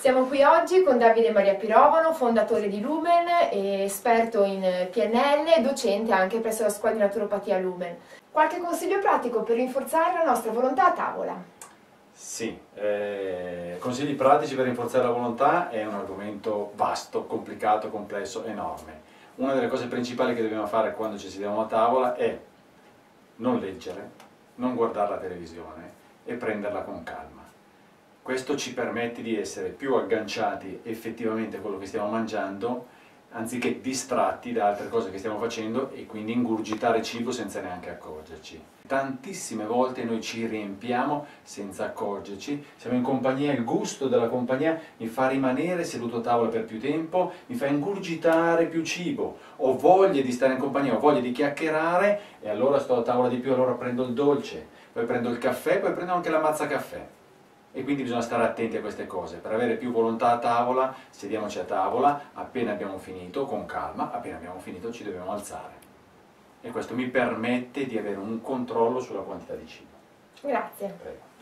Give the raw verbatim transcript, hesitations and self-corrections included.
Siamo qui oggi con Davide Maria Pirovano, fondatore di Lumen, esperto in P N L e docente anche presso la scuola di naturopatia Lumen. Qualche consiglio pratico per rinforzare la nostra volontà a tavola? Sì, eh, consigli pratici per rinforzare la volontà è un argomento vasto, complicato, complesso, enorme. Una delle cose principali che dobbiamo fare quando ci sediamo a tavola è non leggere, non guardare la televisione e prenderla con calma. Questo ci permette di essere più agganciati effettivamente a quello che stiamo mangiando, anziché distratti da altre cose che stiamo facendo e quindi ingurgitare cibo senza neanche accorgerci. Tantissime volte noi ci riempiamo senza accorgerci, siamo in compagnia, il gusto della compagnia mi fa rimanere seduto a tavola per più tempo, mi fa ingurgitare più cibo, ho voglia di stare in compagnia, ho voglia di chiacchierare e allora sto a tavola di più, allora prendo il dolce, poi prendo il caffè, poi prendo anche la mazza caffè. E quindi bisogna stare attenti a queste cose. Per avere più volontà a tavola, sediamoci a tavola, appena abbiamo finito, con calma, appena abbiamo finito ci dobbiamo alzare. E questo mi permette di avere un controllo sulla quantità di cibo. Grazie. Prego.